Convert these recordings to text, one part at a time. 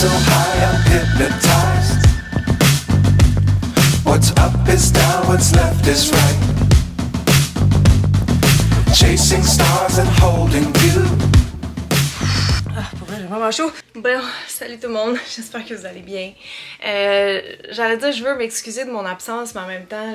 so high, I'm hypnotized. What's up is down, what's left is right. Chasing stars and holding you. Ah, pour vrai, j'ai vraiment chaud. Bon, salut tout le monde, j'espère que vous allez bien. J'allais dire je veux m'excuser de mon absence, mais en même temps,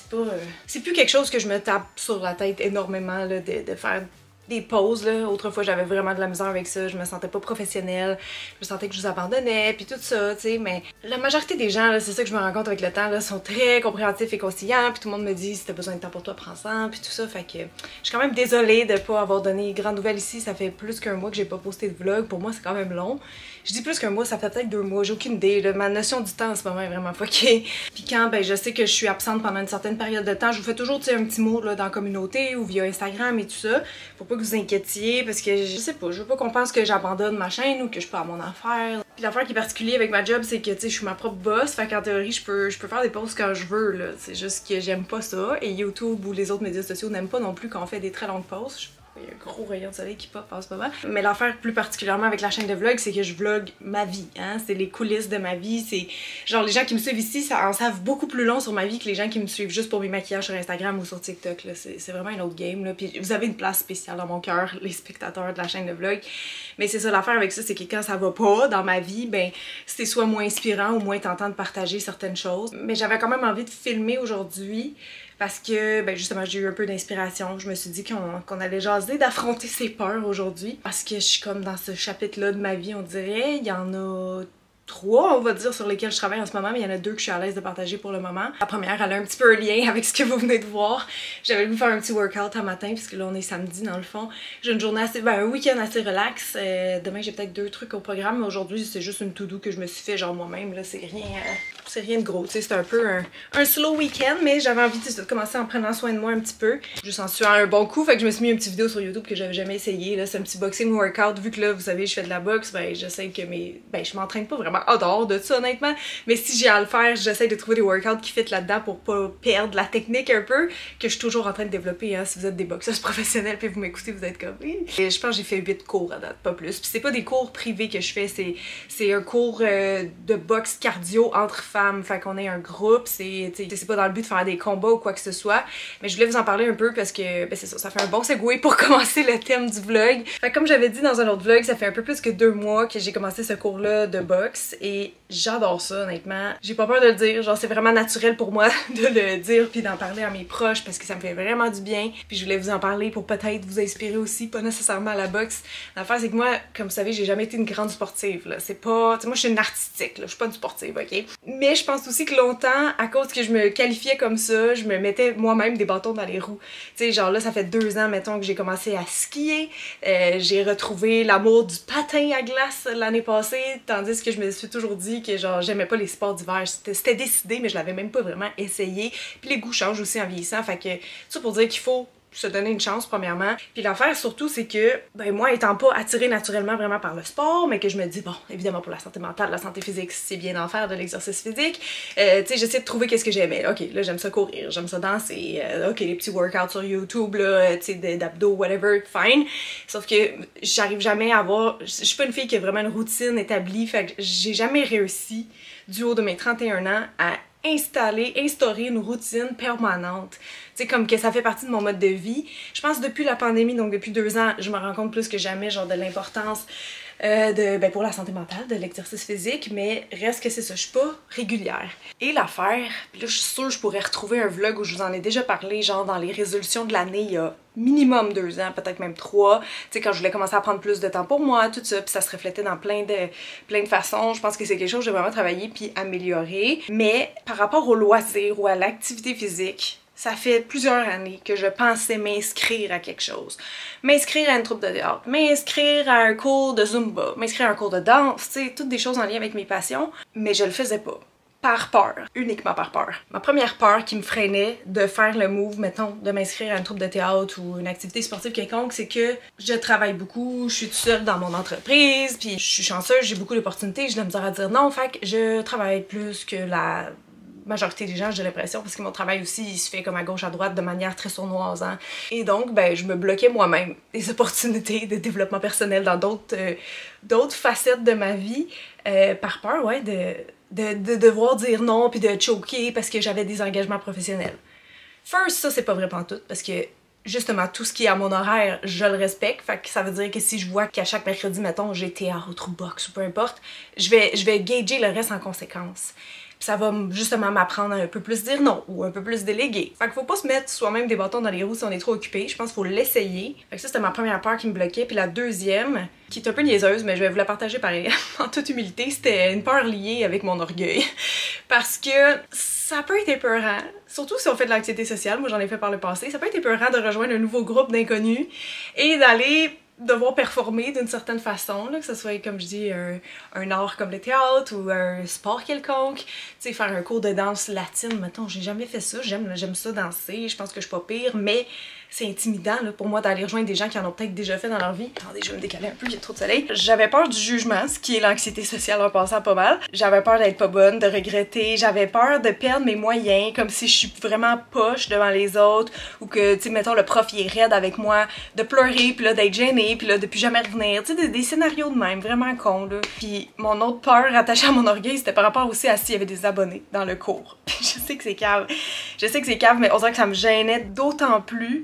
c'est plus quelque chose que je me tape sur la tête énormément là, de faire des pauses là. Autrefois j'avais vraiment de la misère avec ça, je me sentais pas professionnelle, je me sentais que je vous abandonnais puis tout ça, tu sais, mais la majorité des gens là, c'est ça que je me rends compte avec le temps là, sont très compréhensifs et conciliants, puis tout le monde me dit si t'as besoin de temps pour toi prends-en puis tout ça, fait que je suis quand même désolée de pas avoir donné grande nouvelle ici, ça fait plus qu'un mois que j'ai pas posté de vlog, pour moi c'est quand même long. Je dis plus qu'un mois, ça fait peut-être 2 mois, j'ai aucune idée, là. Ma notion du temps en ce moment est vraiment fuckée. Puis quand ben je sais que je suis absente pendant une certaine période de temps, je vous fais toujours un petit mot là, dans la communauté ou via Instagram et tout ça, faut pas que vous inquiétiez parce que je sais pas, je veux pas qu'on pense que j'abandonne ma chaîne ou que je suis pas à mon affaire. Puis l'affaire qui est particulière avec ma job, c'est que tu sais, je suis ma propre boss, fait qu'en théorie je peux faire des posts quand je veux là, c'est juste que j'aime pas ça et YouTube ou les autres médias sociaux n'aiment pas non plus quand on fait des très longues posts. Il y a un gros rayon de soleil qui pop en ce moment. Mais l'affaire plus particulièrement avec la chaîne de vlog, c'est que je vlog ma vie, hein. C'est les coulisses de ma vie, c'est genre les gens qui me suivent ici, ça en savent beaucoup plus long sur ma vie que les gens qui me suivent juste pour mes maquillages sur Instagram ou sur TikTok, là. C'est vraiment un autre game, là. Puis vous avez une place spéciale dans mon cœur, les spectateurs de la chaîne de vlog. Mais c'est ça l'affaire avec ça, c'est que quand ça va pas dans ma vie, ben c'est soit moins inspirant ou moins tentant de partager certaines choses. Mais j'avais quand même envie de filmer aujourd'hui. Parce que, ben justement, j'ai eu un peu d'inspiration. Je me suis dit qu'on allait jaser d'affronter ses peurs aujourd'hui. Parce que je suis comme dans ce chapitre-là de ma vie, on dirait. Il y en a 3, on va dire, sur lesquels je travaille en ce moment, mais il y en a 2 que je suis à l'aise de partager pour le moment. La première, elle a un petit peu un lien avec ce que vous venez de voir. J'avais voulu faire un petit workout un matin, puisque là, on est samedi, dans le fond. J'ai une journée assez, un week-end assez relax. Demain, j'ai peut-être 2 trucs au programme, mais aujourd'hui, c'est juste une to-do que je me suis fait, genre moi-même, là, c'est rien de gros, tu sais, c'est un peu un slow week-end, mais j'avais envie de commencer en prenant soin de moi un petit peu. Juste en suivant un bon coup, fait que je me suis mis une petite vidéo sur YouTube que j'avais jamais essayé, là, c'est un petit boxing workout, vu que là, vous savez, je fais de la boxe, ben j'essaie que je m'entraîne pas vraiment en dehors de ça, honnêtement, mais si j'ai à le faire, j'essaie de trouver des workouts qui fit là-dedans pour pas perdre la technique un peu, que je suis toujours en train de développer, hein, si vous êtes des boxeuses professionnelles puis vous m'écoutez, vous êtes comme, oui. Et je pense que j'ai fait 8 cours à date, pas plus, puis c'est pas des cours privés que je fais, c'est un cours de boxe cardio entre femmes, fait qu'on est un groupe, c'est pas dans le but de faire des combats ou quoi que ce soit, mais je voulais vous en parler un peu parce que ben c'est ça fait un bon segue pour commencer le thème du vlog. Fait comme j'avais dit dans un autre vlog, ça fait un peu plus que 2 mois que j'ai commencé ce cours-là de boxe et j'adore ça honnêtement. J'ai pas peur de le dire, genre c'est vraiment naturel pour moi de le dire puis d'en parler à mes proches parce que ça me fait vraiment du bien. Puis je voulais vous en parler pour peut-être vous inspirer aussi, pas nécessairement à la boxe. L'affaire c'est que moi, comme vous savez, j'ai jamais été une grande sportive là. C'est pas, tu sais, moi je suis une artistique là, je suis pas une sportive, ok? Mais je pense aussi que longtemps, à cause que je me qualifiais comme ça, je me mettais moi-même des bâtons dans les roues. Tu sais, genre là, ça fait 2 ans, mettons, que j'ai commencé à skier. J'ai retrouvé l'amour du patin à glace l'année passée, tandis que je me suis toujours dit que genre j'aimais pas les sports d'hiver. C'était décidé, mais je l'avais même pas vraiment essayé. Puis les goûts changent aussi en vieillissant, fait que ça pour dire qu'il faut se donner une chance premièrement. Puis l'affaire surtout c'est que ben moi étant pas attirée naturellement vraiment par le sport, mais que je me dis bon évidemment pour la santé mentale, la santé physique c'est bien d'en faire de l'exercice physique, tu sais j'essaie de trouver qu'est-ce que j'aimais. Ok là j'aime ça courir, j'aime ça danser, ok les petits workouts sur YouTube là, tu sais d'abdos whatever, fine. Sauf que j'arrive jamais à avoir, je suis pas une fille qui a vraiment une routine établie, fait que j'ai jamais réussi du haut de mes 31 ans à instaurer une routine permanente. Tu sais, comme que ça fait partie de mon mode de vie. Je pense depuis la pandémie, donc depuis 2 ans, je me rends compte plus que jamais genre de l'importance pour la santé mentale, de l'exercice physique, mais reste que c'est ça, je suis pas régulière. Et l'affaire, puis là je suis sûre que je pourrais retrouver un vlog où je vous en ai déjà parlé, genre dans les résolutions de l'année il y a minimum 2 ans, peut-être même 3, tu sais quand je voulais commencer à prendre plus de temps pour moi, tout ça, puis ça se reflétait dans plein de façons. Je pense que c'est quelque chose que j'ai vraiment travaillé puis amélioré, mais par rapport au loisir ou à l'activité physique, ça fait plusieurs années que je pensais m'inscrire à quelque chose. M'inscrire à une troupe de théâtre, m'inscrire à un cours de Zumba, m'inscrire à un cours de danse, tu sais, toutes des choses en lien avec mes passions, mais je le faisais pas. Par peur, uniquement par peur. Ma première peur qui me freinait de faire le move, mettons, de m'inscrire à une troupe de théâtre ou une activité sportive quelconque, c'est que je travaille beaucoup, je suis toute seule dans mon entreprise, puis je suis chanceuse, j'ai beaucoup d'opportunités, j'ai de la misère à dire non, fait que je travaille plus que la majorité des gens, j'ai l'impression, parce que mon travail aussi, il se fait comme à gauche, à droite, de manière très sournoise. Hein. Et donc, ben, je me bloquais moi-même des opportunités de développement personnel dans d'autres facettes de ma vie, par peur, ouais, de devoir dire non puis de choquer parce que j'avais des engagements professionnels. First, ça, c'est pas vrai pantoute, parce que justement, tout ce qui est à mon horaire, je le respecte. Fait que ça veut dire que si je vois qu'à chaque mercredi, mettons, j'ai théâtre ou boxe ou peu importe, je vais gager le reste en conséquence. Puis ça va justement m'apprendre à un peu plus dire non ou un peu plus déléguer. Fait qu'il faut pas se mettre soi-même des bâtons dans les roues si on est trop occupé. Je pense qu'il faut l'essayer. Fait que ça, c'était ma première peur qui me bloquait. Puis la deuxième, qui est un peu niaiseuse, mais je vais vous la partager pareil, en toute humilité, c'était une peur liée avec mon orgueil. Parce que ça peut être épeurant, surtout si on fait de l'anxiété sociale, moi j'en ai fait par le passé, ça peut être épeurant de rejoindre un nouveau groupe d'inconnus et d'aller devoir performer d'une certaine façon, là, que ce soit, comme je dis, un art comme le théâtre ou un sport quelconque, tu sais, faire un cours de danse latine, mettons, j'ai jamais fait ça, j'aime ça danser, je pense que je suis pas pire, mais c'est intimidant là, pour moi d'aller rejoindre des gens qui en ont peut-être déjà fait dans leur vie. Attendez, je vais me décaler un peu, il y a trop de soleil. J'avais peur du jugement, ce qui est l'anxiété sociale en passant pas mal. J'avais peur d'être pas bonne, de regretter, j'avais peur de perdre mes moyens, comme si je suis vraiment poche devant les autres, ou que, tu sais, mettons, le prof il est raide avec moi, de pleurer, puis là, d'être gênée, puis là, de plus jamais revenir. Tu sais, des scénarios de même, vraiment cons, là. Puis mon autre peur attachée à mon orgueil, c'était par rapport aussi à s'il y avait des abonnés dans le cours. Je sais que c'est cave. Je sais que c'est cave, mais on dirait que ça me gênait d'autant plus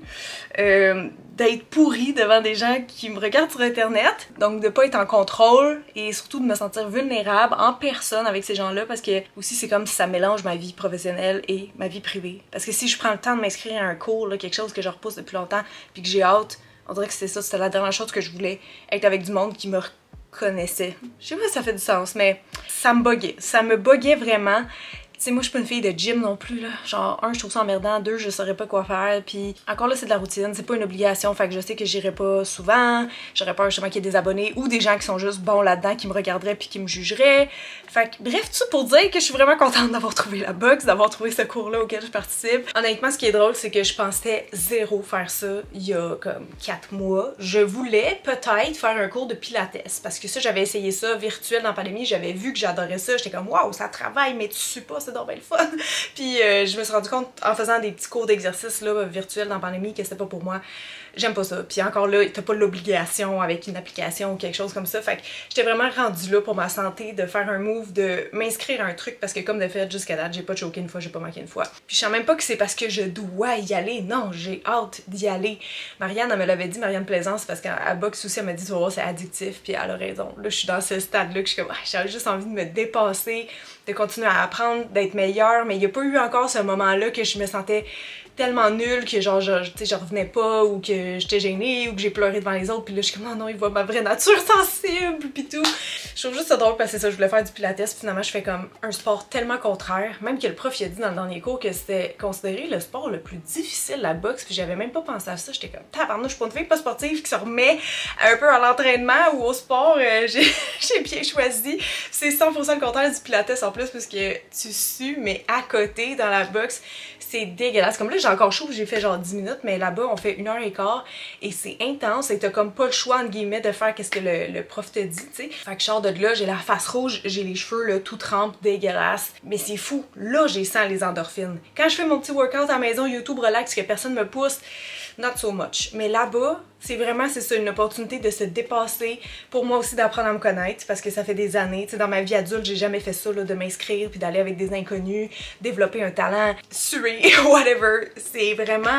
d'être pourrie devant des gens qui me regardent sur internet, donc de pas être en contrôle et surtout de me sentir vulnérable en personne avec ces gens-là, parce que aussi c'est comme si ça mélange ma vie professionnelle et ma vie privée. Parce que si je prends le temps de m'inscrire à un cours, là, quelque chose que je repousse depuis longtemps puis que j'ai hâte, on dirait que c'est ça, c'était la dernière chose que je voulais, être avec du monde qui me reconnaissait. Je sais pas si ça fait du sens, mais ça me buguait vraiment. Tu sais, moi, je suis pas une fille de gym non plus, là. Genre, je trouve ça emmerdant, je saurais pas quoi faire, puis encore là, c'est de la routine, c'est pas une obligation, fait que je sais que j'irai pas souvent, j'aurais peur justement qu'il y ait des abonnés ou des gens qui sont juste bons là-dedans, qui me regarderaient puis qui me jugeraient. Fait que, bref, tout ça pour dire que je suis vraiment contente d'avoir trouvé la boxe, d'avoir trouvé ce cours-là auquel je participe. Honnêtement, ce qui est drôle, c'est que je pensais zéro faire ça il y a comme 4 mois. Je voulais peut-être faire un cours de pilates, parce que ça, j'avais essayé ça virtuel dans la pandémie, j'avais vu que j'adorais ça, j'étais comme waouh, ça travaille, mais tu sais pas, c'est donc bien le fun. Puis je me suis rendu compte en faisant des petits cours d'exercice là virtuels dans la pandémie que c'était pas pour moi. J'aime pas ça. Puis encore là, t'as pas l'obligation avec une application ou quelque chose comme ça. Fait que j'étais vraiment rendue là pour ma santé de faire un move, de m'inscrire à un truc, parce que comme de fait jusqu'à date, j'ai pas choqué une fois, j'ai pas manqué une fois. Puis je sens même pas que c'est parce que je dois y aller. Non, j'ai hâte d'y aller. Marianne, elle me l'avait dit, Marianne Plaisance, parce qu'à boxe aussi, elle m'a dit, tu vois, c'est addictif. Puis elle a raison. Là, je suis dans ce stade-là que je suis comme, j'avais juste envie de me dépasser, de continuer à apprendre, d'être meilleure. Mais il y a pas eu encore ce moment-là que je me sentais tellement nulle que genre je revenais pas, ou que j'étais gênée, ou que j'ai pleuré devant les autres, puis là je suis comme non, il voit ma vraie nature sensible pis tout. Je trouve juste ça drôle parce que c'est ça, je voulais faire du pilates, puis finalement je fais comme un sport tellement contraire, même que le prof il a dit dans le dernier cours que c'était considéré le sport le plus difficile, la boxe, puis j'avais même pas pensé à ça, j'étais comme tabarnouche, je suis pas une fille pas sportive qui se remet un peu à l'entraînement ou au sport, j'ai bien choisi. C'est 100% le contraire du pilates en plus, parce que tu sues, mais à côté dans la boxe c'est dégueulasse. Comme là, j'ai encore chaud, j'ai fait genre 10 minutes, mais là-bas, on fait 1h15 et c'est intense et t'as comme pas le choix, entre guillemets, de faire qu'est-ce que le prof te dit, tu sais. Fait que je sors de là, j'ai la face rouge, j'ai les cheveux là, tout trempes, dégueulasse. Mais c'est fou, là, j'ai sens les endorphines. Quand je fais mon petit workout à la maison, YouTube relax, que personne me pousse, not so much. Mais là-bas, c'est vraiment, c'est ça, une opportunité de se dépasser, pour moi aussi d'apprendre à me connaître, parce que ça fait des années, tu sais, dans ma vie adulte, j'ai jamais fait ça, là, de m'inscrire, puis d'aller avec des inconnus, développer un talent, suer, whatever. C'est vraiment...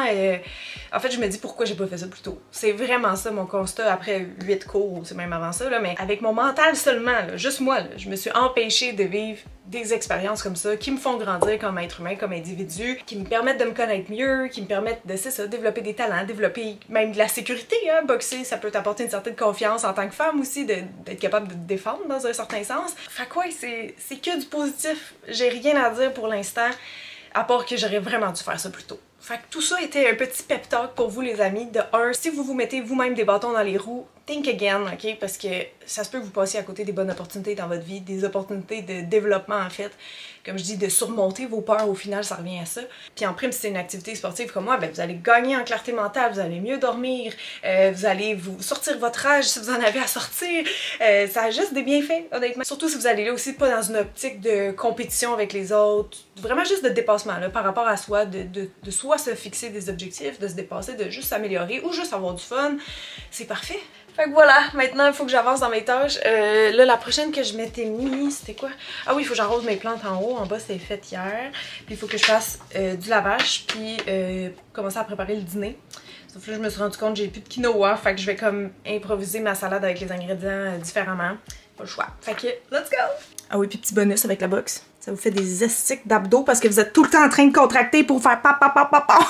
En fait, je me dis pourquoi j'ai pas fait ça plus tôt. C'est vraiment ça mon constat après 8 cours, c'est même avant ça, là, mais avec mon mental seulement, là, juste moi, là, je me suis empêchée de vivre des expériences comme ça qui me font grandir comme être humain, comme individu, qui me permettent de me connaître mieux, qui me permettent de, c'est ça, développer des talents, développer même de la sécurité, hein. Boxer, ça peut t'apporter une certaine confiance en tant que femme aussi, d'être capable de te défendre dans un certain sens. Fait quoi, c'est que du positif. J'ai rien à dire pour l'instant, à part que j'aurais vraiment dû faire ça plus tôt. Fait que tout ça était un petit pep talk pour vous les amis. De un, si vous vous mettez vous-même des bâtons dans les roues, think again, ok? Parce que ça se peut que vous passiez à côté des bonnes opportunités dans votre vie, des opportunités de développement en fait. Comme je dis, de surmonter vos peurs, au final, ça revient à ça. Puis en prime, si c'est une activité sportive comme moi, ben vous allez gagner en clarté mentale, vous allez mieux dormir, vous allez vous sortir votre rage si vous en avez à sortir. Ça a juste des bienfaits, honnêtement. Surtout si vous allez là aussi pas dans une optique de compétition avec les autres, vraiment juste de dépassement là, par rapport à soi, de soit se fixer des objectifs, de se dépasser, de juste s'améliorer ou juste avoir du fun. C'est parfait. Fait que voilà, maintenant il faut que j'avance dans mes tâches. Là, la prochaine que je m'étais mis, c'était quoi? Ah oui, il faut que j'arrose mes plantes en haut. En bas, c'était fait hier. Puis il faut que je fasse du lavage, puis commencer à préparer le dîner. Sauf que là, je me suis rendu compte que j'ai plus de quinoa. Fait que je vais comme improviser ma salade avec les ingrédients différemment. Pas le choix. Fait que, let's go! Ah oui, puis petit bonus avec la boxe. Ça vous fait des estiques d'abdos parce que vous êtes tout le temps en train de contracter pour faire papa papa papa.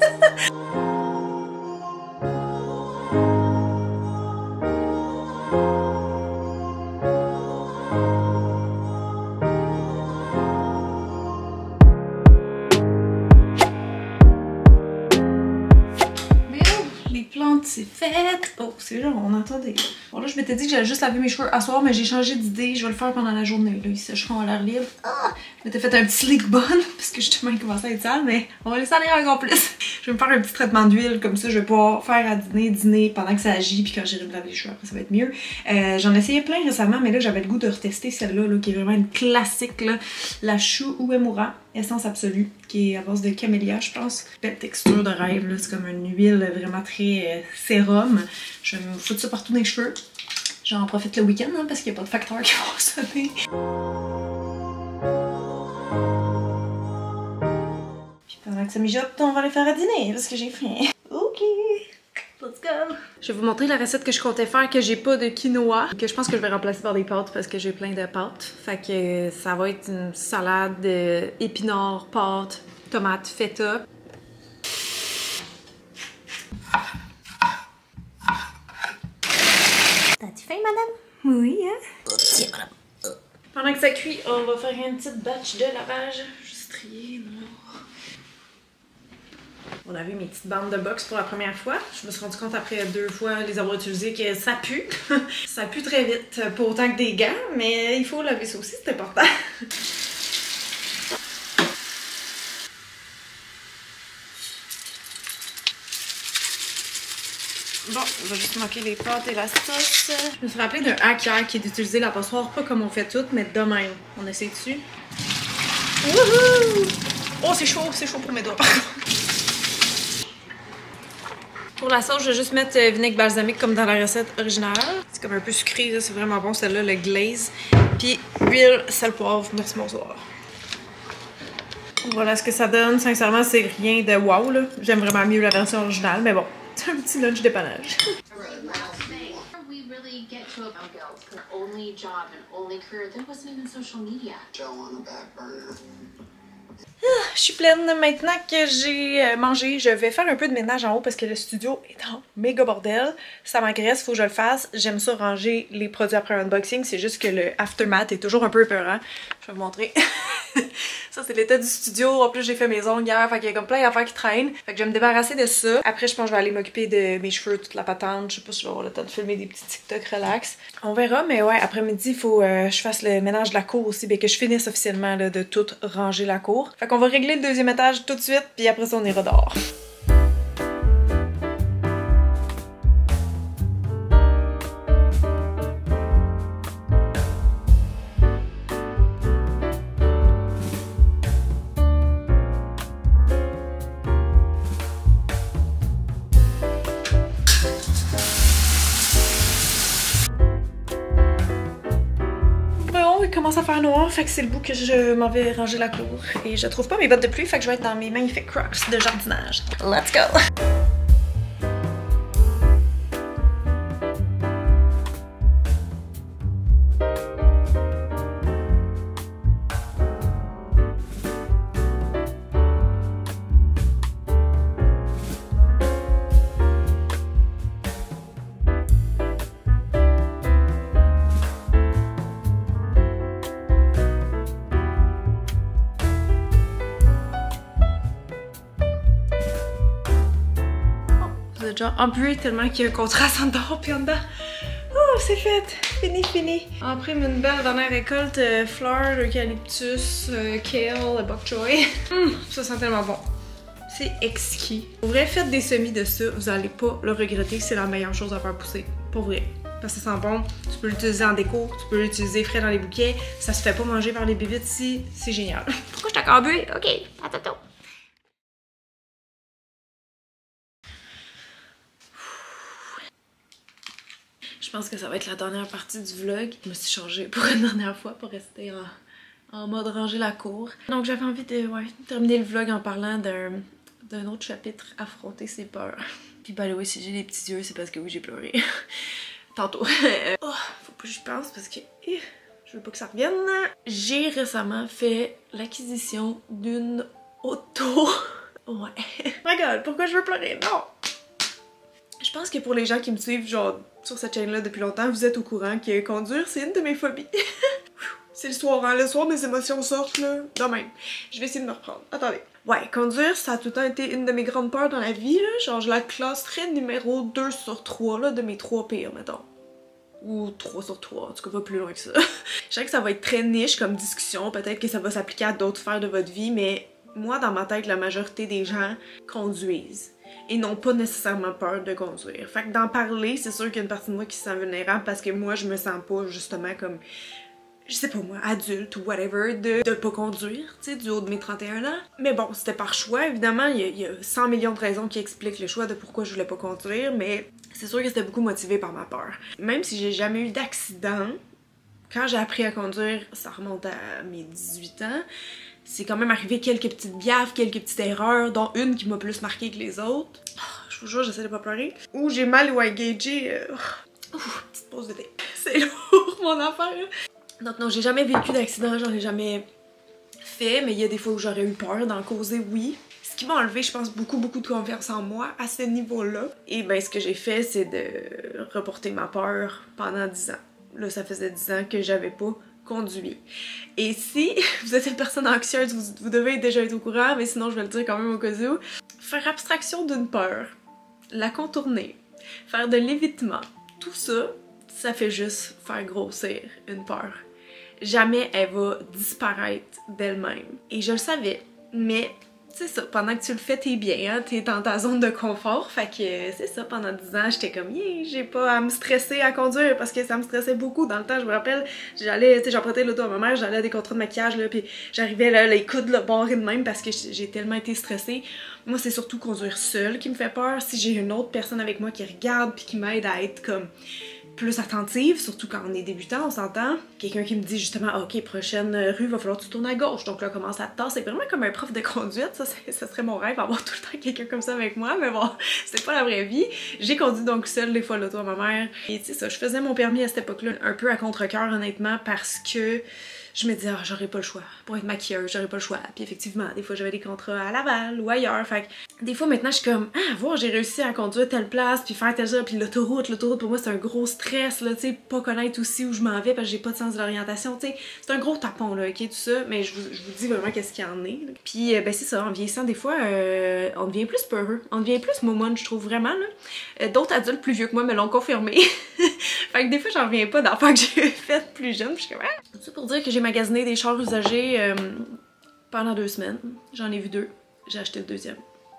C'est fait! Oh, c'est là, on entendait. Bon, là, je m'étais dit que j'allais juste laver mes cheveux à soir, mais j'ai changé d'idée. Je vais le faire pendant la journée. Là, ils sécheront à l'air libre. Ah! Je m'étais fait un petit slick bun parce que justement, il commençait à être sale, mais on va laisser aller encore plus. Je vais me faire un petit traitement d'huile, comme ça, je vais pouvoir faire à dîner pendant que ça agit, puis quand j'irai me laver les cheveux, après, ça va être mieux. J'en ai essayé plein récemment, mais là, j'avais le goût de retester celle-là, là, qui est vraiment une classique, là. La Shu Uemura, essence absolue, qui est à base de camélia, je pense. Belle texture de rêve, là. C'est comme une huile vraiment très sérum. Je vais me foutre ça partout dans les cheveux. J'en profite le week-end, hein, parce qu'il n'y a pas de facteurs qui vont sonner. Puis pendant que ça mijote, on va aller faire à dîner, parce que j'ai faim. Ok! Let's go! Je vais vous montrer la recette que je comptais faire, que j'ai pas de quinoa, que je pense que je vais remplacer par des pâtes parce que j'ai plein de pâtes. Fait que ça va être une salade épinards, pâtes, tomates, feta. T'as-tu faim, madame? Oui, hein? Tiens, madame. Pendant que ça cuit, on va faire une petite batch de lavage. Juste trier, non? On a vu mes petites bandes de boxe pour la première fois. Je me suis rendu compte après 2 fois les avoir utilisées que ça pue. Ça pue très vite, pas autant que des gants, mais il faut laver ça aussi, c'est important. Bon, on va juste manquer les pâtes et la sauce. Je me suis rappelé d'un hack hier qui est d'utiliser la passoire, pas comme on fait toutes, mais de même. On essaie dessus. Wouhou! Oh, c'est chaud pour mes doigts, par contre. Pour la sauce, je vais juste mettre vinaigre balsamique comme dans la recette originale. C'est comme un peu sucré, c'est vraiment bon celle-là, le glaze. Puis huile, sel, poivre, merci, bonsoir. Voilà ce que ça donne. Sincèrement, c'est rien de wow, là. J'aime vraiment mieux la version originale, mais bon, c'est un petit lunch dépannage. Je suis pleine maintenant que j'ai mangé. Je vais faire un peu de ménage en haut parce que le studio est en méga bordel. Ça m'agresse, faut que je le fasse. J'aime ça ranger les produits après un unboxing. C'est juste que le aftermath est toujours un peu épeurant. Je vais vous montrer. Ça, c'est l'état du studio. En plus, j'ai fait mes ongles hier. Fait qu'il y a comme plein d'affaires qui traînent. Fait que je vais me débarrasser de ça. Après, je pense que je vais aller m'occuper de mes cheveux, toute la patente. Je sais pas si je vais avoir le temps de filmer des petits TikTok relax. On verra, mais ouais, après-midi, il faut que je fasse le ménage de la cour aussi. Que je finisse officiellement là, de tout ranger la cour. Fait qu'on va régler le 2e étage tout de suite, puis après ça, on ira dehors. Il commence à faire noir, fait que c'est le bout que je m'en vais ranger la cour. Et je trouve pas mes bottes de pluie, fait que je vais être dans mes magnifiques Crocs de jardinage. Let's go! genre embué tellement qu'il y a un contraste en dehors puis en dedans. Oh, c'est fait! Fini! On prime une belle dernière récolte, fleurs, eucalyptus, kale, bok choy. Ça sent tellement bon. C'est exquis. Pour vrai, faites des semis de ça, vous allez pas le regretter, c'est la meilleure chose à faire pousser. Pour vrai. Parce que ça sent bon, tu peux l'utiliser en déco, tu peux l'utiliser frais dans les bouquets, ça se fait pas manger par les bébites ici, c'est génial. Pourquoi je t'ai encore bu? Ok, attends. Je pense que ça va être la dernière partie du vlog. Je me suis changée pour une dernière fois pour rester en mode ranger la cour. Donc j'avais envie de terminer le vlog en parlant d'un autre chapitre, affronter ses peurs. Puis by the way, si j'ai des petits yeux, c'est parce que oui, j'ai pleuré. Tantôt. Oh, faut pas que je pense parce que je veux pas que ça revienne. J'ai récemment fait l'acquisition d'une auto. Ouais. Oh my god, pourquoi je veux pleurer? Non! Je pense que pour les gens qui me suivent genre sur cette chaîne-là depuis longtemps, vous êtes au courant que conduire, c'est une de mes phobies. C'est le soir, hein? Le soir, mes émotions sortent, là. Non même. Je vais essayer de me reprendre. Attendez. Ouais, conduire, ça a tout le temps été une de mes grandes peurs dans la vie, là. Genre, je la classerais numéro 2 sur 3, là, de mes 3 pires, mettons. Ou 3 sur 3, en tout cas pas plus loin que ça. Je sais que ça va être très niche comme discussion, peut-être que ça va s'appliquer à d'autres sphères de votre vie, mais moi, dans ma tête, la majorité des gens conduisent et n'ont pas nécessairement peur de conduire. Fait que d'en parler, c'est sûr qu'il y a une partie de moi qui se sent vulnérable parce que moi, je me sens pas justement comme, je sais pas moi, adulte ou whatever, de pas conduire, tu sais, du haut de mes 31 ans. Mais bon, c'était par choix, évidemment, il y a 100 millions de raisons qui expliquent le choix de pourquoi je voulais pas conduire, mais c'est sûr que c'était beaucoup motivé par ma peur. Même si j'ai jamais eu d'accident, quand j'ai appris à conduire, ça remonte à mes 18 ans, c'est quand même arrivé quelques petites gaffes, quelques petites erreurs, dont une qui m'a plus marqué que les autres. Oh, je vous jure, j'essaie de pas pleurer. Ou j'ai mal ou engagé. Petite pause de thé. C'est lourd, mon affaire. Donc non, j'ai jamais vécu d'accident, j'en ai jamais fait, mais il y a des fois où j'aurais eu peur d'en causer, oui. Ce qui m'a enlevé, je pense, beaucoup de confiance en moi à ce niveau-là. Et ben, ce que j'ai fait, c'est de reporter ma peur pendant 10 ans. Là, ça faisait 10 ans que j'avais pas conduit. Et si vous êtes une personne anxieuse, vous devez déjà être au courant, mais sinon je vais le dire quand même au cas où. Faire abstraction d'une peur, la contourner, faire de l'évitement, tout ça, ça fait juste faire grossir une peur. Jamais elle va disparaître d'elle-même. Et je le savais, mais c'est ça, pendant que tu le fais, t'es bien, hein? T'es dans ta zone de confort, fait que c'est ça, pendant 10 ans, j'étais comme, j'ai pas à me stresser à conduire, parce que ça me stressait beaucoup. Dans le temps, je me rappelle, j'allais, tu sais, j'empruntais l'auto à ma mère, j'allais à des contrats de maquillage, là, puis j'arrivais là, les coudes là, barrés de même, parce que j'ai tellement été stressée. Moi, c'est surtout conduire seule qui me fait peur. Si j'ai une autre personne avec moi qui regarde, puis qui m'aide à être comme plus attentive, surtout quand on est débutant, on s'entend. Quelqu'un qui me dit justement, ok, prochaine rue, va falloir que tu tournes à gauche, donc là, commence à te tasser. C'est vraiment comme un prof de conduite, ça serait mon rêve, avoir tout le temps quelqu'un comme ça avec moi, mais bon, c'est pas la vraie vie. J'ai conduit donc seule des fois l'auto à ma mère, et tu sais ça, je faisais mon permis à cette époque-là un peu à contre-cœur, honnêtement, parce que je me disais, j'aurais pas le choix. Pour être maquilleuse, j'aurais pas le choix. Puis effectivement, des fois, j'avais des contrats à Laval ou ailleurs. Fait que des fois, maintenant, je suis comme, voir, j'ai réussi à conduire telle place, puis faire telle chose. Puis l'autoroute, pour moi, c'est un gros stress, là, tu sais, pas connaître aussi où je m'en vais parce que j'ai pas de sens de l'orientation, tu sais. C'est un gros tapon, là, ok, tout ça. Mais je vous dis vraiment qu'est-ce qu'il y en est. Là. Puis, ben, c'est ça, en vieillissant, des fois, on devient plus peureux. On devient plus momone, je trouve vraiment, là. D'autres adultes plus vieux que moi me l'ont confirmé. Fait que des fois, j'en reviens pas d'enfants que j'ai fait plus jeune. Puis je suis comme, tout ça pour dire que j'ai magasiné des chars usagés pendant 2 semaines. J'en ai vu 2. J'ai acheté le deuxième.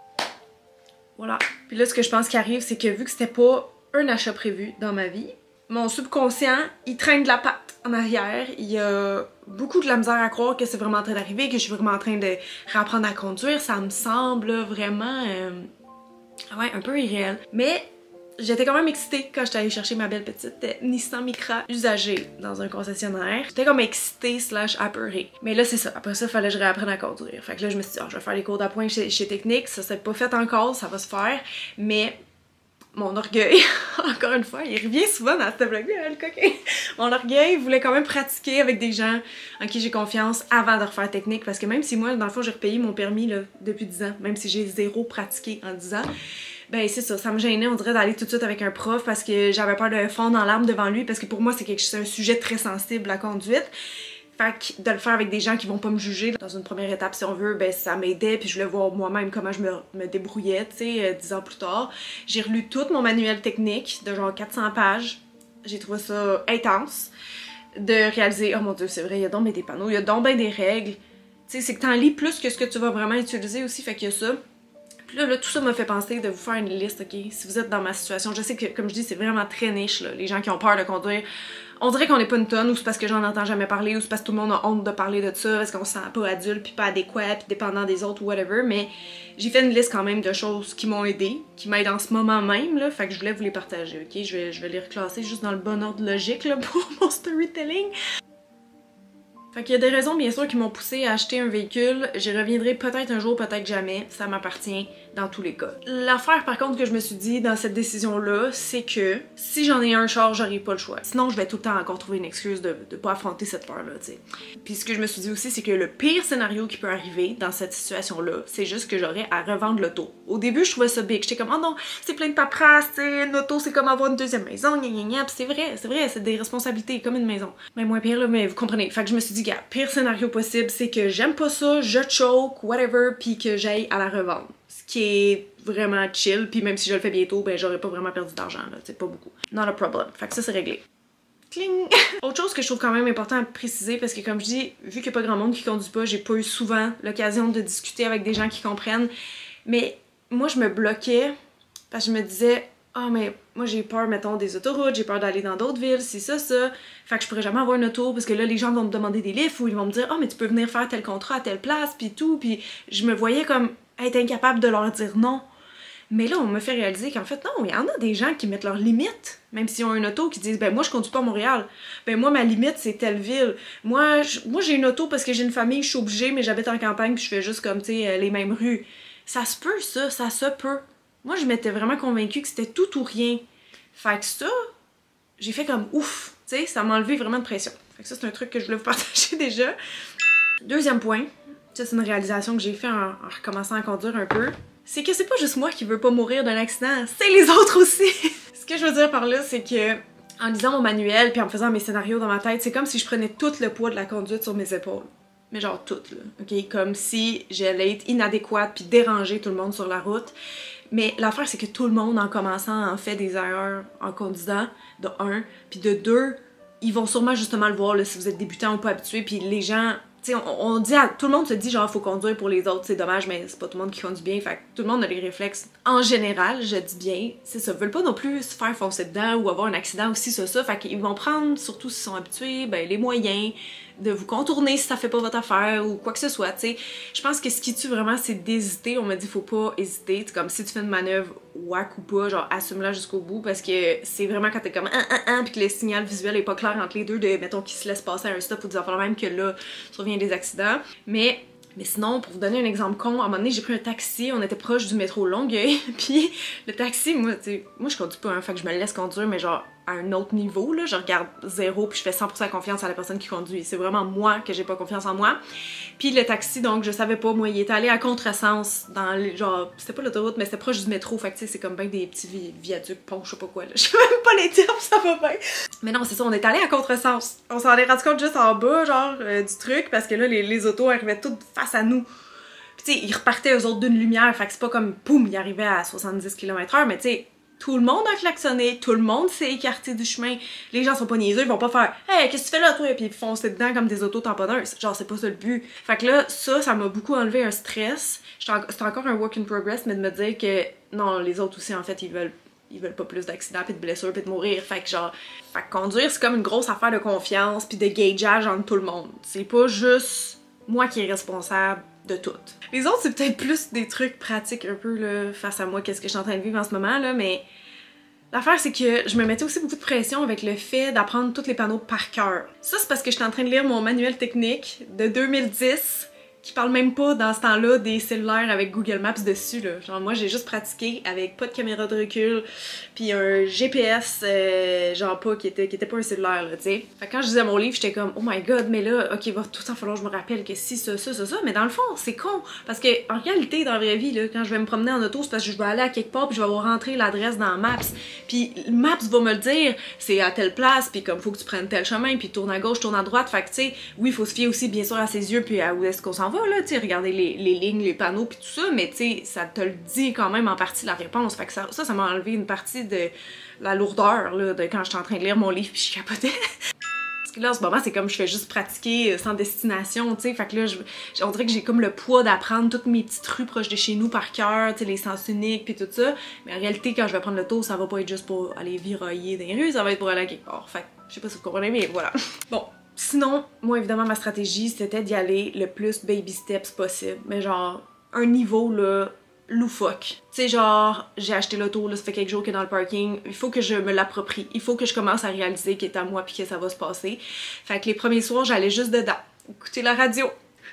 Voilà. Puis là, ce que je pense qui arrive, c'est que vu que c'était pas un achat prévu dans ma vie, mon subconscient, il traîne de la patte en arrière. Il y a beaucoup de la misère à croire que c'est vraiment en train d'arriver, que je suis vraiment en train de réapprendre à conduire. Ça me semble vraiment, ouais, un peu irréel. Mais j'étais quand même excitée quand j'étais allée chercher ma belle petite Nissan Micra usagée dans un concessionnaire. J'étais comme excitée / apeurée. Mais là, c'est ça. Après ça, il fallait que je réapprenne à conduire. Fait que là, je me suis dit, je vais faire les cours d'appoint chez Technique. Ça s'est pas fait encore, ça va se faire. Mais mon orgueil, encore une fois, il revient souvent dans cette vlog-là, le coquin. Mon orgueil voulait quand même pratiquer avec des gens en qui j'ai confiance avant de refaire Technique. Parce que même si moi, dans le fond, j'ai repayé mon permis là, depuis 10 ans, même si j'ai 0 pratiqué en 10 ans, ben c'est ça me gênait, on dirait, d'aller tout de suite avec un prof parce que j'avais peur de fondre dans l'arme devant lui parce que pour moi c'est un sujet très sensible, la conduite. Fait que de le faire avec des gens qui vont pas me juger dans une première étape si on veut, ben ça m'aidait, puis je voulais voir moi-même comment je me débrouillais, tu sais, 10 ans plus tard. J'ai relu tout mon manuel technique de genre 400 pages. J'ai trouvé ça intense de réaliser, oh mon dieu, c'est vrai, il y a donc ben des panneaux, il y a donc ben des règles. Tu sais, c'est que t'en lis plus que ce que tu vas vraiment utiliser aussi, fait qu'il y a ça. Puis là, tout ça m'a fait penser de vous faire une liste, ok? Si vous êtes dans ma situation, je sais que, comme je dis, c'est vraiment très niche, là. Les gens qui ont peur de conduire, on dirait qu'on n'est pas une tonne, ou c'est parce que j'en entends jamais parler, ou c'est parce que tout le monde a honte de parler de ça, parce qu'on se sent pas adulte, puis pas adéquat, puis dépendant des autres, ou whatever, mais j'ai fait une liste quand même de choses qui m'ont aidé, qui m'aident en ce moment même, là, fait que je voulais vous les partager, ok? Je vais les reclasser juste dans le bon ordre logique, là, pour mon storytelling. Fait qu'il y a des raisons bien sûr qui m'ont poussé à acheter un véhicule, j'y reviendrai peut-être un jour, peut-être jamais, ça m'appartient dans tous les cas. L'affaire par contre que je me suis dit dans cette décision-là, c'est que si j'en ai un char, j'aurai pas le choix. Sinon je vais tout le temps encore trouver une excuse de pas affronter cette peur-là, tu sais. Puis ce que je me suis dit aussi, c'est que le pire scénario qui peut arriver dans cette situation-là, c'est juste que j'aurais à revendre l'auto. Au début je trouvais ça big, j'étais comme oh non, c'est plein de paperasse, tu sais, une auto c'est comme avoir une deuxième maison, gna gna gna, puis c'est vrai, c'est des responsabilités comme une maison. Mais moins pire là, mais vous comprenez. Fait que je me suis dit gars, pire scénario possible, c'est que j'aime pas ça, je choke, whatever, puis que j'aille à la revendre. Ce qui est vraiment chill, puis même si je le fais bientôt, ben j'aurais pas vraiment perdu d'argent, là, c'est pas beaucoup. Not a problem. Fait que ça c'est réglé. Cling! Autre chose que je trouve quand même important à préciser, parce que comme je dis, vu qu'il y a pas grand monde qui conduit pas, j'ai pas eu souvent l'occasion de discuter avec des gens qui comprennent, mais moi je me bloquais, parce que je me disais ah mais moi j'ai peur mettons des autoroutes, j'ai peur d'aller dans d'autres villes, c'est ça, fait que je pourrais jamais avoir une auto parce que là les gens vont me demander des livres ou ils vont me dire ah mais tu peux venir faire tel contrat à telle place pis tout, pis je me voyais comme être incapable de leur dire non. Mais là on me fait réaliser qu'en fait non, il y en a des gens qui mettent leurs limites, même s'ils ont une auto, qui disent ben moi je conduis pas à Montréal, ben moi ma limite c'est telle ville, moi j'ai une auto parce que j'ai une famille, je suis obligée mais j'habite en campagne pis je fais juste comme tu sais les mêmes rues. Ça se peut ça se peut. Moi, je m'étais vraiment convaincue que c'était tout ou rien. Fait que ça, j'ai fait comme ouf, tu sais, ça m'a enlevé vraiment de pression. Fait que ça, c'est un truc que je voulais vous partager déjà. Deuxième point, ça c'est une réalisation que j'ai fait en recommençant à conduire un peu, c'est que c'est pas juste moi qui veux pas mourir d'un accident, c'est les autres aussi! Ce que je veux dire par là, c'est que en lisant mon manuel puis en faisant mes scénarios dans ma tête, c'est comme si je prenais tout le poids de la conduite sur mes épaules. Mais genre tout, là, ok? Comme si j'allais être inadéquate puis déranger tout le monde sur la route. Mais l'affaire, c'est que tout le monde, en commençant, en fait des erreurs en conduisant, de 1, puis de 2, ils vont sûrement justement le voir là, si vous êtes débutant ou pas habitué, puis les gens, tu sais, on dit à tout le monde se dit genre faut conduire pour les autres, c'est dommage, mais c'est pas tout le monde qui conduit bien, fait que tout le monde a les réflexes. En général, je dis bien, c'est ça, veulent pas non plus se faire foncer dedans ou avoir un accident aussi, ça, fait qu'ils vont prendre, surtout s'ils sont habitués, ben les moyens de vous contourner si ça fait pas votre affaire ou quoi que ce soit, tu sais. Je pense que ce qui tue vraiment, c'est d'hésiter. On m'a dit faut pas hésiter, c'est comme si tu fais une manœuvre whack ou pas, genre assume-la jusqu'au bout parce que c'est vraiment quand t'es comme puis que le signal visuel est pas clair entre les deux, de mettons qu'ils se laissent passer à un stop ou des affaires même que là, survient des accidents. Mais sinon, pour vous donner un exemple con, à un moment donné, j'ai pris un taxi, on était proche du métro Longueuil, puis le taxi, moi je conduis pas, hein, fait que je me laisse conduire, mais genre à un autre niveau, là, je regarde zéro, puis je fais 100% confiance à la personne qui conduit. C'est vraiment moi que j'ai pas confiance en moi. Puis le taxi, donc, je savais pas, moi, il est allé à contresens dans les, genre, c'était pas l'autoroute, mais c'était proche du métro, fait que tu sais, c'est comme ben des petits viaducs, ponts, je sais pas quoi, là. Je sais même pas les termes, ça va bien. Mais non, c'est ça, on est allé à contresens. On s'en est rendu compte juste en bas, genre, du truc, parce que là, les autos arrivaient toutes face à nous. Puis tu sais, ils repartaient eux autres d'une lumière, fait que c'est pas comme, poum, ils arrivaient à 70 km/h, mais tu sais, tout le monde a klaxonné, tout le monde s'est écarté du chemin. Les gens sont pas niaiseux, ils vont pas faire « Hey, qu'est-ce que tu fais là, toi? » Puis ils foncent dedans comme des auto-tamponneuses. Genre, c'est pas ça le but. Fait que là, ça m'a beaucoup enlevé un stress. C'est encore un work in progress, mais de me dire que non, les autres aussi, en fait, ils veulent pas plus d'accidents, puis de blessures, puis de mourir. Fait que conduire, c'est comme une grosse affaire de confiance, puis de gageage entre tout le monde. C'est pas juste moi qui est responsable de tout. Les autres, c'est peut-être plus des trucs pratiques un peu là, face à moi, qu'est-ce que je suis en train de vivre en ce moment, là, mais l'affaire, c'est que je me mettais aussi beaucoup de pression avec le fait d'apprendre tous les panneaux par cœur. Ça, c'est parce que j'étais en train de lire mon manuel technique de 2010, qui parle même pas dans ce temps-là des cellulaires avec Google Maps dessus, là. Genre moi j'ai juste pratiqué avec pas de caméra de recul, puis un GPS, genre pas qui était pas un cellulaire, là, tu sais. Fait que quand je lisais mon livre, j'étais comme oh my god, mais là, ok, va tout le temps falloir que je me rappelle que si, ça, mais dans le fond, c'est con, parce que en réalité, dans la vraie vie, là, quand je vais me promener en auto, c'est parce que je vais aller à quelque part, puis je vais rentrer l'adresse dans Maps, puis Maps va me le dire, c'est à telle place, puis comme faut que tu prennes tel chemin, puis tourne à gauche, tourne à droite, fait que tu sais, oui, il faut se fier aussi bien sûr à ses yeux, puis à où est-ce qu'on s'en va, là, tu sais, regarder les lignes, les panneaux, puis tout ça, mais tu sais, ça te le dit quand même en partie la réponse, fait que ça m'a enlevé une partie de la lourdeur, là, de quand j'étais en train de lire mon livre, puis je capotais. Parce que là, en ce moment, c'est comme je fais juste pratiquer sans destination, tu sais, fait que là, on dirait que j'ai comme le poids d'apprendre toutes mes petites rues proches de chez nous par cœur, tu sais, les sens uniques, puis tout ça, mais en réalité, quand je vais prendre le tour, ça va pas être juste pour aller virailler dans les rues, ça va être pour aller à quelque part, fait que je sais pas si vous comprenez, mais voilà. Bon. Sinon, moi, évidemment, ma stratégie, c'était d'y aller le plus baby steps possible. Mais genre, un niveau, là, loufoque. Tu sais, genre, j'ai acheté l'auto, là, ça fait quelques jours qu'il est dans le parking. Il faut que je me l'approprie. Il faut que je commence à réaliser qu'il est à moi puis que ça va se passer. Fait que les premiers soirs, j'allais juste dedans, écouter la radio.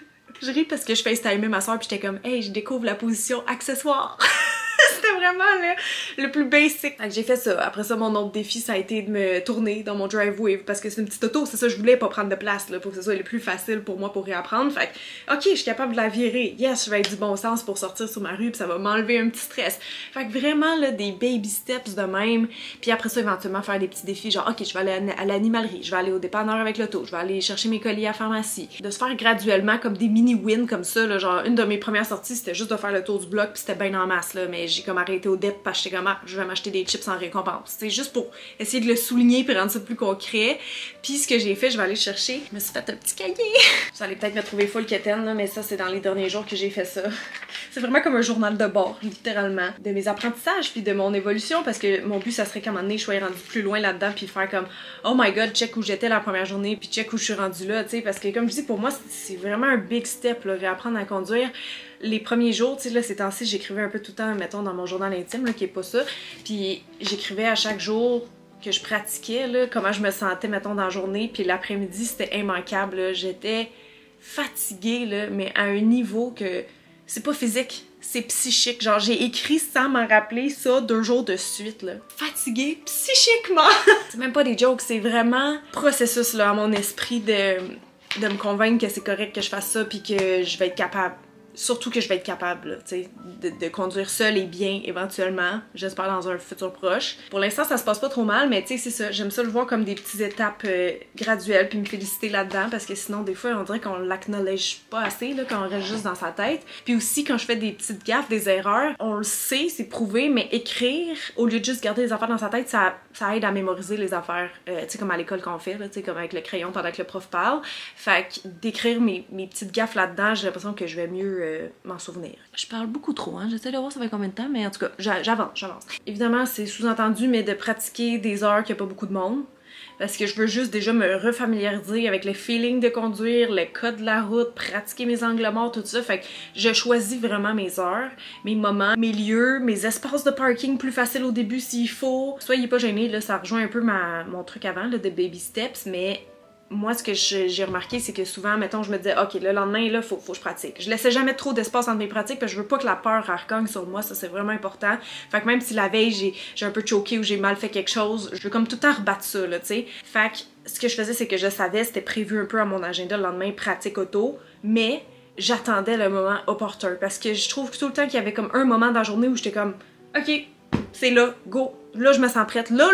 Je ris parce que je FaceTimais ma soeur puis j'étais comme « Hey, je découvre la position accessoire! » C'était vraiment le plus basic. Fait que j'ai fait ça. Après ça, mon autre défi, ça a été de me tourner dans mon driveway parce que c'est une petite auto, c'est ça, je voulais pas prendre de place là, pour que ce soit le plus facile pour moi pour réapprendre. Fait que, ok, je suis capable de la virer. Yes, je vais être du bon sens pour sortir sur ma rue puis ça va m'enlever un petit stress. Fait que vraiment, là, des baby steps de même. Puis après ça, éventuellement, faire des petits défis, genre, ok, je vais aller à l'animalerie, je vais aller au dépanneur avec l'auto, je vais aller chercher mes colis à la pharmacie. De se faire graduellement comme des mini-wins comme ça, là, genre, une de mes premières sorties, c'était juste de faire le tour du bloc puis c'était bien en masse, là, mais j'ai comme arrêté au dep parce que j'étais comme, je vais m'acheter des chips en récompense. C'est juste pour essayer de le souligner puis rendre ça plus concret. Puis ce que j'ai fait, je vais aller chercher, je me suis fait un petit cahier. Vous allez peut-être me trouver full quétaine, là, mais ça, c'est dans les derniers jours que j'ai fait ça. C'est vraiment comme un journal de bord, littéralement, de mes apprentissages puis de mon évolution parce que mon but, ça serait qu'à un moment donné, je sois rendu plus loin là-dedans puis faire comme, oh my god, check où j'étais la première journée puis check où je suis rendue là, tu sais, parce que comme je dis, pour moi, c'est vraiment un big step, là, réapprendre à conduire. Les premiers jours, tu sais, là, ces temps-ci, j'écrivais un peu tout le temps, mettons, dans mon journal intime, là, qui est pas ça. Puis j'écrivais à chaque jour que je pratiquais, là, comment je me sentais, mettons, dans la journée. Puis l'après-midi, c'était immanquable, là. J'étais fatiguée, là, mais à un niveau que c'est pas physique, c'est psychique. Genre, j'ai écrit sans m'en rappeler ça 2 jours de suite, là. Fatiguée psychiquement! C'est même pas des jokes, c'est vraiment processus, là, à mon esprit de me convaincre que c'est correct que je fasse ça puis que je vais être capable. Surtout que je vais être capable, tu sais, de conduire seule et bien éventuellement, j'espère dans un futur proche. Pour l'instant, ça se passe pas trop mal, mais tu sais, c'est ça, j'aime ça le voir comme des petites étapes graduelles, puis me féliciter là-dedans, parce que sinon, des fois, on dirait qu'on l'acknowledge pas assez, là, quand on reste juste dans sa tête. Puis aussi, quand je fais des petites gaffes, des erreurs, on le sait, c'est prouvé, mais écrire, au lieu de juste garder les affaires dans sa tête, ça aide à mémoriser les affaires, tu sais, comme à l'école qu'on fait, là, tu sais, comme avec le crayon pendant que le prof parle. Fait que d'écrire mes petites gaffes là-dedans, j'ai l'impression que je vais mieux m'en souvenir. Je parle beaucoup trop, hein, j'essaie de voir ça fait combien de temps, mais en tout cas, j'avance. Évidemment, c'est sous-entendu, mais de pratiquer des heures qu'il n'y a pas beaucoup de monde, parce que je veux juste déjà me refamiliariser avec le feeling de conduire, le code de la route, pratiquer mes angles morts, tout ça, fait que je choisis vraiment mes heures, mes moments, mes lieux, mes espaces de parking plus faciles au début s'il faut. Soyez pas gênés, là, ça rejoint un peu mon truc avant, là, de baby steps, mais moi, ce que j'ai remarqué, c'est que souvent, mettons, je me disais, ok, le lendemain, là, faut que je pratique. Je laissais jamais trop d'espace entre mes pratiques parce que je veux pas que la peur regagne sur moi, ça c'est vraiment important. Fait que même si la veille, j'ai un peu choqué ou j'ai mal fait quelque chose, je veux comme tout le temps rebattre ça, là, tu sais. Fait que ce que je faisais, c'est que je savais, c'était prévu un peu à mon agenda le lendemain, pratique auto, mais j'attendais le moment opportun parce que je trouve que tout le temps qu'il y avait comme un moment dans la journée où j'étais comme, ok, c'est là, go, là, je me sens prête, là,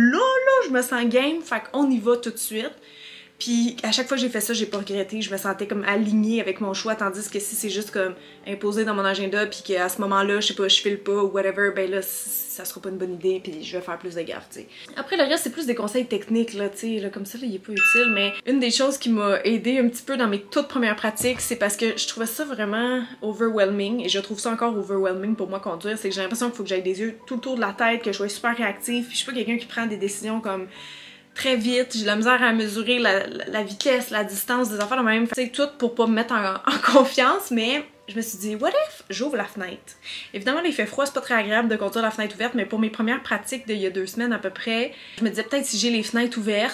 je me sens game, fait qu'on y va tout de suite. Puis à chaque fois que j'ai fait ça, j'ai pas regretté, je me sentais comme alignée avec mon choix, tandis que si c'est juste comme imposé dans mon agenda puis qu'à ce moment-là, je sais pas, je file pas ou whatever, ben là, ça sera pas une bonne idée puis je vais faire plus de gaffe, tu sais. Après, le reste, c'est plus des conseils techniques, là, tu sais, là, comme ça, là, il est pas utile, mais une des choses qui m'a aidé un petit peu dans mes toutes premières pratiques, c'est parce que je trouvais ça vraiment overwhelming, et je trouve ça encore overwhelming pour moi conduire, c'est que j'ai l'impression qu'il faut que j'aille des yeux tout le tour de la tête, que je sois super réactive, puis je suis pas quelqu'un qui prend des décisions comme très vite, j'ai de la misère à mesurer la vitesse, la distance des affaires de même. Tu sais, tout pour pas me mettre en confiance, mais je me suis dit, what if j'ouvre la fenêtre? Évidemment, là, il fait froid, c'est pas très agréable de conduire la fenêtre ouverte, mais pour mes premières pratiques d'il y a 2 semaines à peu près, je me disais peut-être si j'ai les fenêtres ouvertes,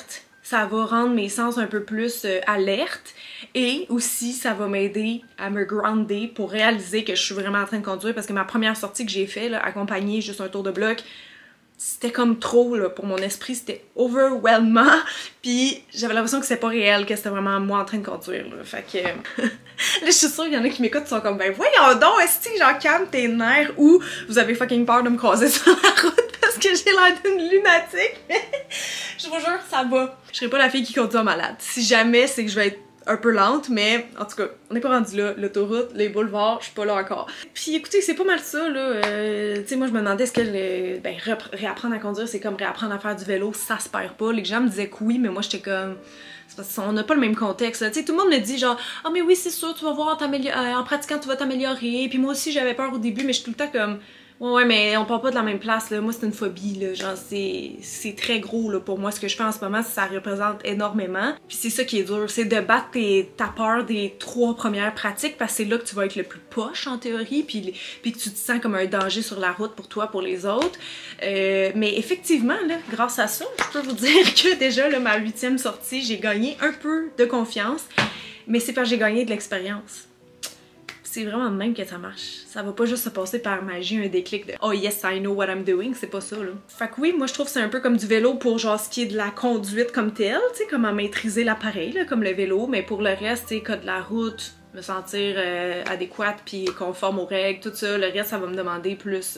ça va rendre mes sens un peu plus alertes et aussi ça va m'aider à me grounder pour réaliser que je suis vraiment en train de conduire parce que ma première sortie que j'ai fait, là, accompagnée juste un tour de bloc, c'était comme trop là, pour mon esprit, c'était overwhelmant, puis j'avais l'impression que c'était pas réel, que c'était vraiment moi en train de conduire, là. Fait que là je suis sûre qu'il y en a qui m'écoutent qui sont comme ben voyons donc, est-ce que genre calme tes nerfs ou vous avez fucking peur de me croiser sur la route parce que j'ai l'air d'une lunatique, mais je vous jure ça va. Je serai pas la fille qui conduit en malade. Si jamais c'est que je vais être un peu lente, mais en tout cas, on n'est pas rendu là. L'autoroute, les boulevards, je suis pas là encore. Puis écoutez, c'est pas mal ça, là. Tu sais, moi, je me demandais est-ce que réapprendre à conduire, c'est comme réapprendre à faire du vélo, ça se perd pas. Les gens me disaient que oui, mais moi, j'étais comme... C'est parce qu'on n'a pas le même contexte, là. Tu sais, tout le monde me dit genre « Ah, mais oui, c'est sûr, tu vas voir, en pratiquant, tu vas t'améliorer. » Puis moi aussi, j'avais peur au début, mais je suis tout le temps comme... Ouais, mais on part pas de la même place, là. Moi, c'est une phobie, là. Genre, c'est très gros, là, pour moi. Ce que je fais en ce moment, ça représente énormément. Puis c'est ça qui est dur, c'est de battre ta peur des 3 premières pratiques, parce que c'est là que tu vas être le plus poche, en théorie, puis que tu te sens comme un danger sur la route pour toi, pour les autres. Mais effectivement, là, grâce à ça, je peux vous dire que déjà, là, ma 8e sortie, j'ai gagné un peu de confiance, mais c'est parce que j'ai gagné de l'expérience. C'est vraiment de même que ça marche. Ça va pas juste se passer par magie, un déclic de « Oh yes, I know what I'm doing », c'est pas ça, là. Fait que oui, moi je trouve que c'est un peu comme du vélo pour genre ce qui est de la conduite comme telle, tu sais, comment maîtriser l'appareil, là, comme le vélo, mais pour le reste, tu sais, code de la route, me sentir adéquate puis conforme aux règles, tout ça, le reste, ça va me demander plus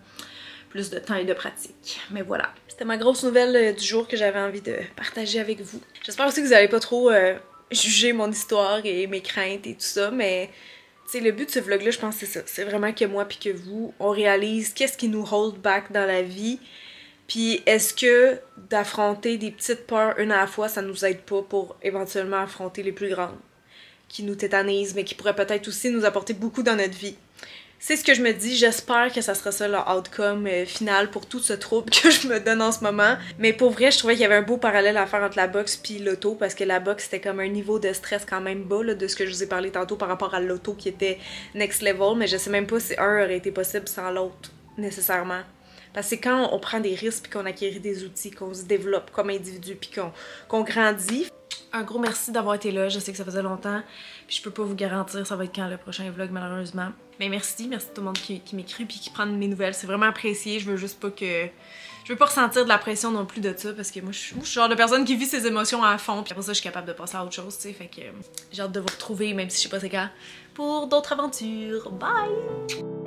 de temps et de pratique. Mais voilà. C'était ma grosse nouvelle du jour que j'avais envie de partager avec vous. J'espère aussi que vous allez pas trop juger mon histoire et mes craintes et tout ça, mais... T'sais, le but de ce vlog-là, je pense que c'est ça. C'est vraiment que moi puis que vous, on réalise qu'est-ce qui nous hold back dans la vie. Puis est-ce que d'affronter des petites peurs une à la fois, ça nous aide pas pour éventuellement affronter les plus grandes, qui nous tétanisent, mais qui pourraient peut-être aussi nous apporter beaucoup dans notre vie. C'est ce que je me dis, j'espère que ça sera ça le outcome final pour tout ce trouble que je me donne en ce moment. Mais pour vrai, je trouvais qu'il y avait un beau parallèle à faire entre la boxe puis l'auto, parce que la boxe c'était comme un niveau de stress quand même bas, là, de ce que je vous ai parlé tantôt par rapport à l'auto qui était next level, mais je sais même pas si un aurait été possible sans l'autre, nécessairement. Parce que c'est quand on prend des risques puis qu'on acquiert des outils, qu'on se développe comme individu puis qu'on grandit. Un gros merci d'avoir été là, je sais que ça faisait longtemps, puis je peux pas vous garantir ça va être quand le prochain vlog malheureusement. Mais merci à tout le monde qui m'écrit puis qui prend mes nouvelles, c'est vraiment apprécié, je veux juste pas que... Je veux pas ressentir de la pression non plus de ça, parce que moi je suis le genre de personne qui vit ses émotions à fond, puis après ça je suis capable de passer à autre chose, tu sais, fait que j'ai hâte de vous retrouver, même si je sais pas c'est quand, pour d'autres aventures. Bye!